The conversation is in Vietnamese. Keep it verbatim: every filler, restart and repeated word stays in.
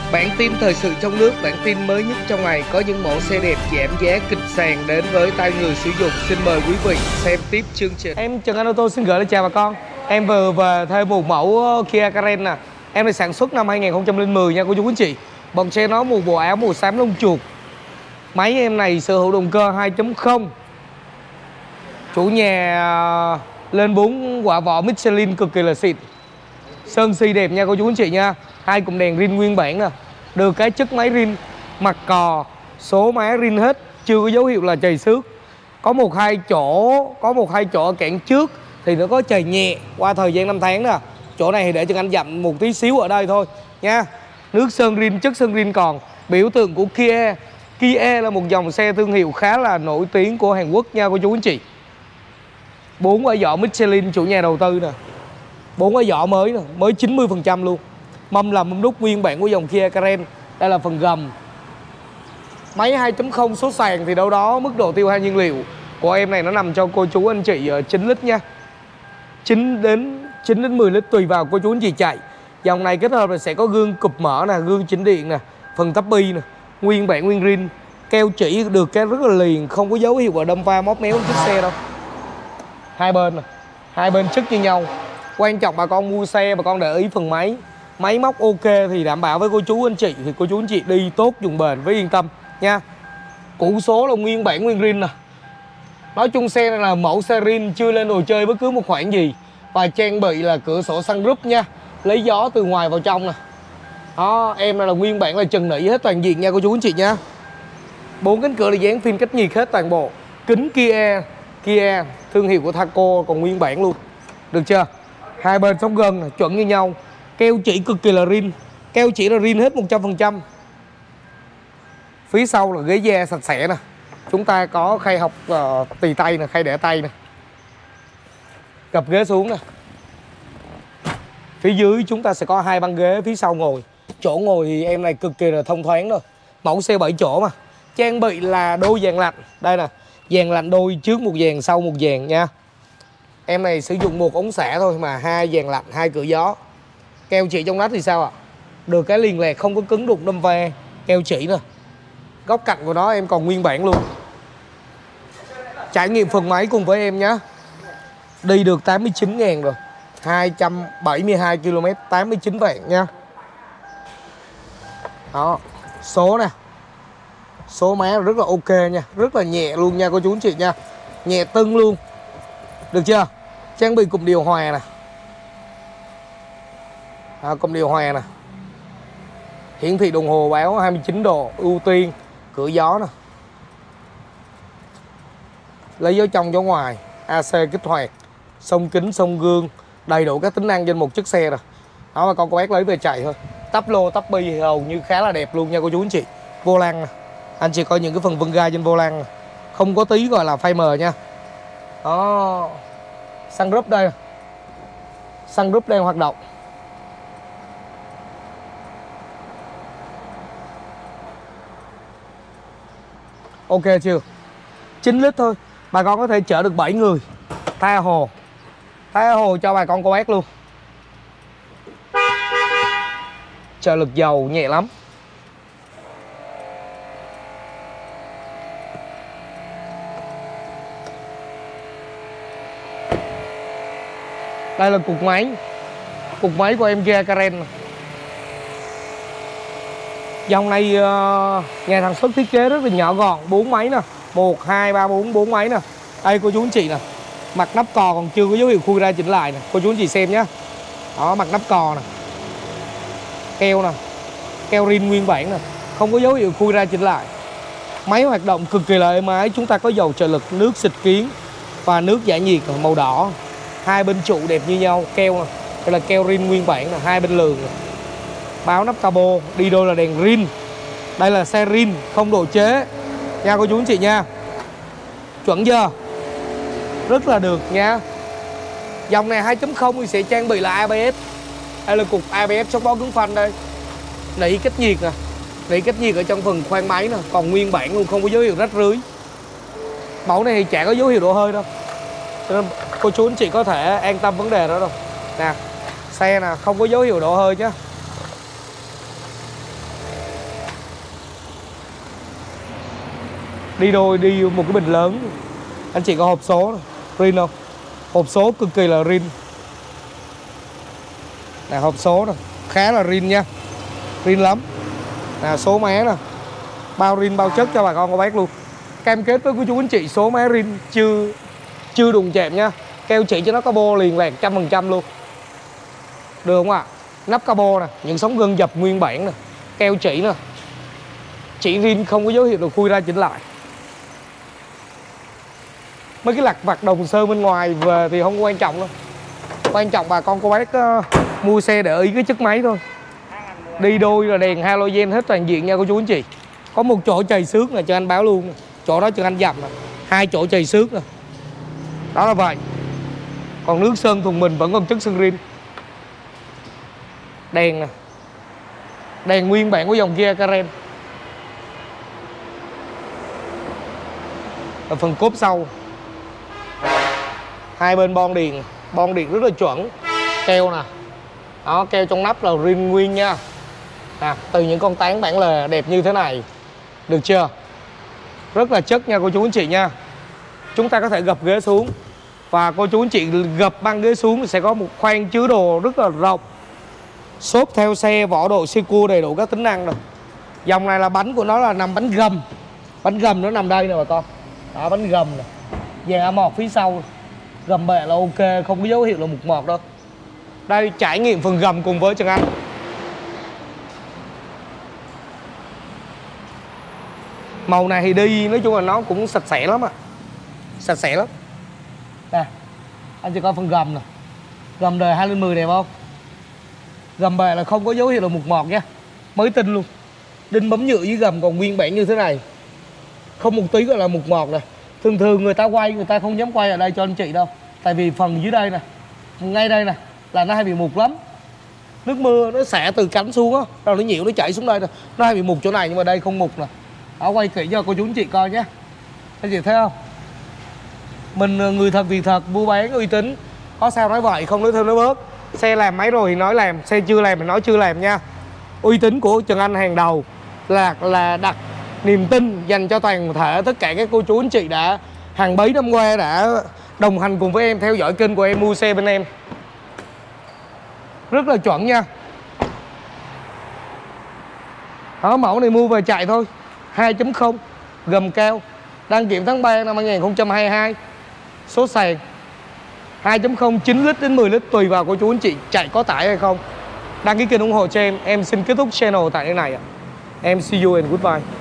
Bản tin thời sự trong nước, bản tin mới nhất trong ngày, có những mẫu xe đẹp giảm giá kịch sàn đến với tay người sử dụng. Xin mời quý vị xem tiếp chương trình. Em Trần Anh Ô tô xin gửi lời chào bà con. Em vừa về thêm một mẫu Kia Carens nè. Em được sản xuất năm hai nghìn không trăm mười nha cô chú anh chị. Bồng xe nó một bộ áo màu xám lông chuột. Máy em này sở hữu động cơ hai chấm không. Chủ nhà lên bốn quả vỏ Michelin cực kỳ là xịn. Sơn xi đẹp nha cô chú anh chị nha. Hai cụm đèn rin nguyên bản nè. Được cái chất máy rin mặt cò, số máy rin hết, chưa có dấu hiệu là chày xước. Có một hai chỗ, có một hai chỗ ở cản trước thì nó có chày nhẹ qua thời gian năm tháng nè. Chỗ này thì để cho anh dặm một tí xíu ở đây thôi nha. Nước sơn rin, chất sơn rin còn. Biểu tượng của Kia. Kia là một dòng xe thương hiệu khá là nổi tiếng của Hàn Quốc nha cô chú anh chị. Bốn quả vỏ Michelin chủ nhà đầu tư nè. Bốn quả vỏ mới nè, mới chín mươi phần trăm luôn. Mâm là mâm đúc nguyên bản của dòng Kia Carens. Đây là phần gầm. Máy hai chấm không số sàn thì đâu đó mức độ tiêu hao nhiên liệu của em này nó nằm cho cô chú anh chị chín lít nha. chín đến mười lít tùy vào cô chú anh chị chạy. Dòng này kết hợp là sẽ có gương cụp mở nè, gương chỉnh điện nè, phần tắp bi nè, nguyên bản nguyên rin, keo chỉ được cái rất là liền, không có dấu hiệu và đâm va móp méo chiếc xe đâu. Hai bên nè, hai bên chất như nhau. Quan trọng bà con mua xe bà con để ý phần máy. Máy móc ok thì đảm bảo với cô chú anh chị thì cô chú anh chị đi tốt dùng bền với yên tâm nha. Củ số là nguyên bản nguyên rin nè. Nói chung xe này là mẫu xe rin, chưa lên đồ chơi bất cứ một khoản gì. Và trang bị là cửa sổ sunroof nha, lấy gió từ ngoài vào trong nè. Đó, em này là nguyên bản là trần nỉ hết toàn diện nha cô chú anh chị nha. Bốn cánh cửa là dán phim cách nhiệt hết toàn bộ. Kính Kia, Kia thương hiệu của Thaco còn nguyên bản luôn. Được chưa? Hai bên sóng gân này, chuẩn như nhau. Keo chỉ cực kỳ là rin. Keo chỉ là rin hết một trăm phần trăm. Phía sau là ghế da sạch sẽ nè. Chúng ta có khay học uh, tì tay nè, khay để tay nè. Gập ghế xuống nè. Phía dưới chúng ta sẽ có hai băng ghế phía sau ngồi. Chỗ ngồi thì em này cực kỳ là thông thoáng rồi. Mẫu xe bảy chỗ mà. Trang bị là đôi dàn lạnh. Đây nè, dàn lạnh đôi, trước một dàn sau một dàn nha. Em này sử dụng một ống xả thôi mà hai dàn lạnh, hai cửa gió. Keo chỉ trong nách thì sao ạ? Được cái liền lẹt, không có cứng đục đâm va. Keo chỉ nè. Góc cạnh của nó em còn nguyên bản luôn. Trải nghiệm phần máy cùng với em nhé. Đi được tám mươi chín ngàn rồi, hai trăm bảy mươi hai ki lô mét, tám mươi chín vạn nha. Đó, số nè. Số má rất là ok nha, rất là nhẹ luôn nha cô chú anh chị nha. Nhẹ tưng luôn. Được chưa? Trang bị cụm điều hòa nè. À, cụm điều hòa nè. Hiển thị đồng hồ báo hai mươi chín độ, ưu tiên, cửa gió nè. Lấy gió trong gió ngoài, a xê kích hoạt, xông kính, xông gương, đầy đủ các tính năng trên một chiếc xe rồi. Đó mà con cô bác lấy về chạy thôi. Tắp lô, tắp bi thì hầu như khá là đẹp luôn nha cô chú anh chị. Vô lăng nè. Anh chị coi những cái phần vân ga trên vô lăng nè. Không có tí gọi là phai mờ nha. Đó. Sunroof đây. Sunroof đang hoạt động. Ok chưa? chín lít thôi. Bà con có thể chở được bảy người. Tha hồ. Tha hồ cho bà con cô bác luôn. Trợ lực dầu nhẹ lắm. Đây là cục máy. Cục máy của em Kia Carens. Dòng này uh, nhà sản xuất thiết kế rất là nhỏ gọn. Bốn máy nè. một, hai, ba, bốn, bốn máy nè. Đây cô chú anh chị nè. Mặt nắp cò còn chưa có dấu hiệu khui ra chỉnh lại nè. Cô chú anh chị xem nhé. Đó, mặt nắp cò nè. Keo nè. Keo rin nguyên bản nè. Không có dấu hiệu khui ra chỉnh lại. Máy hoạt động cực kỳ là êm ái. Chúng ta có dầu trợ lực, nước xịt kiến và nước giải nhiệt màu đỏ. Hai bên trụ đẹp như nhau. Keo nè. Đây là keo rin nguyên bản nè. Hai bên lường nè. Báo nắp cabo. Đi đôi là đèn rin. Đây là xe rin không độ chế nha cô chú anh chị nha. Chuẩn chưa? Rất là được nha. Dòng này hai chấm không thì sẽ trang bị là a bê ét. Đây là cục a bê ét sóc bó cứng phanh đây. Nỉ cách nhiệt nè. Nỉ cách nhiệt ở trong phần khoang máy nè. Còn nguyên bản luôn, không có dấu hiệu rách rưới. Mẫu này thì chả có dấu hiệu đổ hơi đâu. Cho nên cô chú anh chị có thể an tâm vấn đề đó đâu. Nè, xe nè, không có dấu hiệu đổ hơi chứ. Đi đôi đi một cái bình lớn. Anh chị có hộp số này, rin không? Hộp số cực kỳ là rin. Này hộp số này, khá là rin nha. Rin lắm. Nè số máy nè. Bao rin bao chất cho bà con cô bác luôn. Cam kết với cô chú anh chị số máy rin chưa chưa đụng chạm nha. Keo chỉ cho nó cabo liền lạc trăm phần trăm luôn. Được không ạ? Nắp cabo nè, những sóng gân dập nguyên bản nè, keo chỉ nè. Chỉ rin không có dấu hiệu được khui ra chỉnh lại. Mấy cái lặt vặt đồng sơn bên ngoài về thì không quan trọng đâu. Quan trọng bà con cô bác uh, mua xe để ý cái chiếc máy thôi. Đi đôi là đèn halogen hết toàn diện nha cô chú anh chị. Có một chỗ chày xước nè cho anh báo luôn. Chỗ đó cho anh dặm nè. Hai chỗ chày xước nè. Đó là vậy. Còn nước sơn thùng mình vẫn còn chất sơn rin. Đèn nè. Đèn nguyên bản của dòng Kia Karen. Ở phần cốp sau. Hai bên bon điện. Bon điện rất là chuẩn. Keo nè. Đó, keo trong nắp là rin nguyên nha. Nè, từ những con tán bản lề đẹp như thế này. Được chưa? Rất là chất nha cô chú anh chị nha. Chúng ta có thể gập ghế xuống. Và cô chú anh chị gập băng ghế xuống thì sẽ có một khoang chứa đồ rất là rộng. Xốp theo xe, vỏ độ siêu cua đầy đủ các tính năng rồi. Dòng này là bánh của nó là nằm bánh gầm. Bánh gầm nó nằm đây nè bà con. Đó, bánh gầm nè. Dàn A một phía sau. Gầm bệ là ok, không có dấu hiệu là mục mọt đâu. Đây trải nghiệm phần gầm cùng với Trần Anh. Màu này thì đi nói chung là nó cũng sạch sẽ lắm ạ. À. Sạch sẽ lắm. Nè, anh chỉ coi phần gầm nè. Gầm đời hai lên mười đẹp không? Gầm bệ là không có dấu hiệu là mục mọt nha. Mới tinh luôn. Đinh bấm nhựa dưới gầm còn nguyên bản như thế này. Không một tí gọi là mục mọt nè. Thường thường người ta quay, người ta không dám quay ở đây cho anh chị đâu. Tại vì phần dưới đây nè, ngay đây nè là nó hay bị mục lắm. Nước mưa nó xả từ cánh xuống á, rồi nó nhiều nó chảy xuống đây nè. Nó hay bị mục chỗ này nhưng mà đây không mục nè. Đó, quay kỹ cho cô chú anh chị coi nhé. Anh chị thấy không? Mình người thật việc thật, mua bán uy tín. Có sao nói vậy, không nói thêm nói bớt. Xe làm máy rồi thì nói làm, xe chưa làm thì nói chưa làm nha. Uy tín của Trần Anh hàng đầu là là đặt niềm tin dành cho toàn thể tất cả các cô chú anh chị đã hàng mấy năm qua đã đồng hành cùng với em, theo dõi kênh của em mua xe bên em. Rất là chuẩn nha. Đó, mẫu này mua về chạy thôi. Hai chấm không gầm cao. Đăng kiểm tháng ba năm hai nghìn không trăm hai mươi hai. Số sàn hai chấm không chín lít đến mười lít tùy vào cô chú anh chị chạy có tải hay không. Đăng ký kênh ủng hộ cho em. Em xin kết thúc channel tại đây này ạ. Em see you and goodbye.